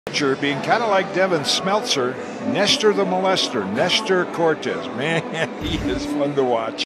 Being kind of like Devin Smeltzer, Nestor the molester, Nestor Cortez. Man, he is fun to watch.